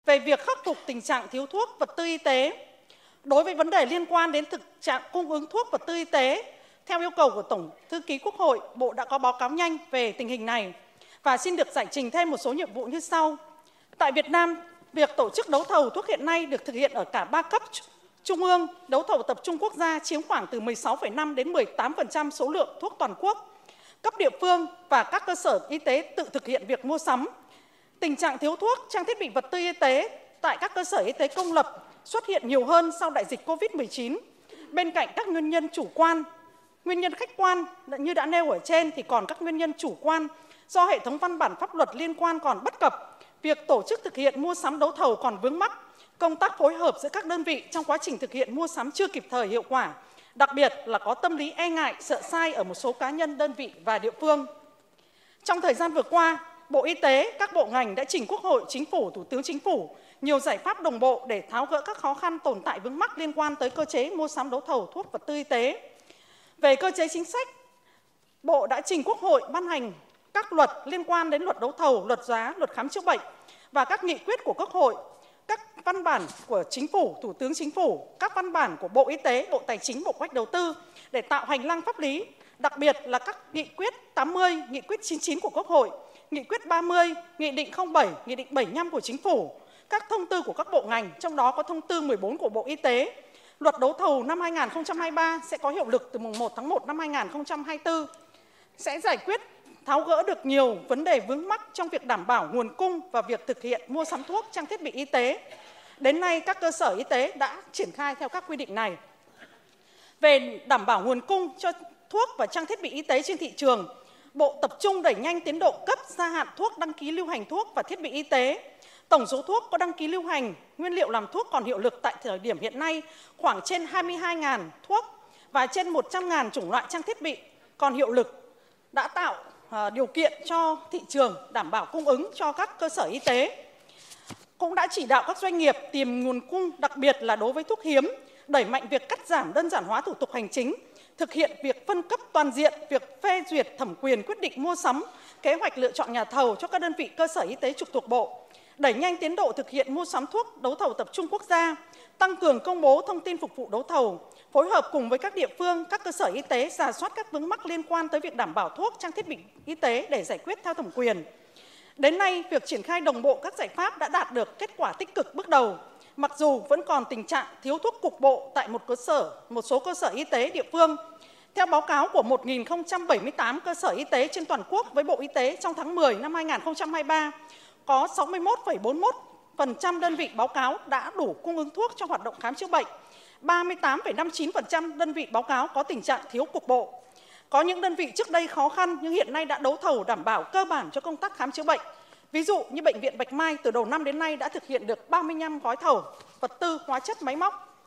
về việc khắc phục tình trạng thiếu thuốc, vật tư y tế. Đối với vấn đề liên quan đến thực trạng cung ứng thuốc, vật tư y tế, theo yêu cầu của Tổng Thư ký Quốc hội, Bộ đã có báo cáo nhanh về tình hình này và xin được giải trình thêm một số nhiệm vụ như sau. Tại Việt Nam, việc tổ chức đấu thầu thuốc hiện nay được thực hiện ở cả 3 cấp: Trung ương, đấu thầu tập trung quốc gia chiếm khoảng từ 16,5 đến 18% số lượng thuốc toàn quốc. Cấp địa phương và các cơ sở y tế tự thực hiện việc mua sắm. Tình trạng thiếu thuốc, trang thiết bị vật tư y tế tại các cơ sở y tế công lập xuất hiện nhiều hơn sau đại dịch Covid-19. Bên cạnh các nguyên nhân chủ quan, nguyên nhân khách quan như đã nêu ở trên thì còn các nguyên nhân chủ quan do hệ thống văn bản pháp luật liên quan còn bất cập, việc tổ chức thực hiện mua sắm đấu thầu còn vướng mắc, công tác phối hợp giữa các đơn vị trong quá trình thực hiện mua sắm chưa kịp thời hiệu quả, đặc biệt là có tâm lý e ngại, sợ sai ở một số cá nhân, đơn vị và địa phương. Trong thời gian vừa qua, Bộ Y tế, các bộ ngành đã trình Quốc hội, Chính phủ, Thủ tướng Chính phủ nhiều giải pháp đồng bộ để tháo gỡ các khó khăn tồn tại vướng mắc liên quan tới cơ chế mua sắm đấu thầu thuốc, vật tư y tế. Về cơ chế chính sách, Bộ đã trình Quốc hội ban hành các luật liên quan đến luật đấu thầu, luật giá, luật khám chữa bệnh và các nghị quyết của Quốc hội, các văn bản của Chính phủ, Thủ tướng Chính phủ, các văn bản của Bộ Y tế, Bộ Tài chính, Bộ Kế hoạch Đầu tư để tạo hành lang pháp lý, đặc biệt là các nghị quyết 80, nghị quyết 99 của Quốc hội, nghị quyết 30, nghị định 07, nghị định 75 của Chính phủ, các thông tư của các bộ ngành, trong đó có thông tư 14 của Bộ Y tế. Luật đấu thầu năm 2023 sẽ có hiệu lực từ mùng 1 tháng 1 năm 2024, sẽ giải quyết tháo gỡ được nhiều vấn đề vướng mắc trong việc đảm bảo nguồn cung và việc thực hiện mua sắm thuốc, trang thiết bị y tế. Đến nay, các cơ sở y tế đã triển khai theo các quy định này. Về đảm bảo nguồn cung cho thuốc và trang thiết bị y tế trên thị trường, Bộ tập trung đẩy nhanh tiến độ cấp gia hạn thuốc, đăng ký lưu hành thuốc và thiết bị y tế. Tổng số thuốc có đăng ký lưu hành, nguyên liệu làm thuốc còn hiệu lực tại thời điểm hiện nay khoảng trên 22.000 thuốc và trên 100.000 chủng loại trang thiết bị còn hiệu lực, đã tạo điều kiện cho thị trường đảm bảo cung ứng cho các cơ sở y tế. Cũng đã chỉ đạo các doanh nghiệp tìm nguồn cung, đặc biệt là đối với thuốc hiếm, đẩy mạnh việc cắt giảm, đơn giản hóa thủ tục hành chính, thực hiện việc phân cấp toàn diện, việc phê duyệt thẩm quyền quyết định mua sắm, kế hoạch lựa chọn nhà thầu cho các đơn vị cơ sở y tế trực thuộc Bộ, đẩy nhanh tiến độ thực hiện mua sắm thuốc đấu thầu tập trung quốc gia, tăng cường công bố thông tin phục vụ đấu thầu, phối hợp cùng với các địa phương, các cơ sở y tế rà soát các vướng mắc liên quan tới việc đảm bảo thuốc, trang thiết bị y tế để giải quyết theo thẩm quyền. Đến nay, việc triển khai đồng bộ các giải pháp đã đạt được kết quả tích cực bước đầu, mặc dù vẫn còn tình trạng thiếu thuốc cục bộ tại một số cơ sở y tế địa phương. Theo báo cáo của 1.078 cơ sở y tế trên toàn quốc với Bộ Y tế trong tháng 10 năm 2023, có 61,41% đơn vị báo cáo đã đủ cung ứng thuốc cho hoạt động khám chữa bệnh, 38,59% đơn vị báo cáo có tình trạng thiếu cục bộ. Có những đơn vị trước đây khó khăn nhưng hiện nay đã đấu thầu đảm bảo cơ bản cho công tác khám chữa bệnh. Ví dụ như Bệnh viện Bạch Mai từ đầu năm đến nay đã thực hiện được 35 gói thầu, vật tư, hóa chất, máy móc.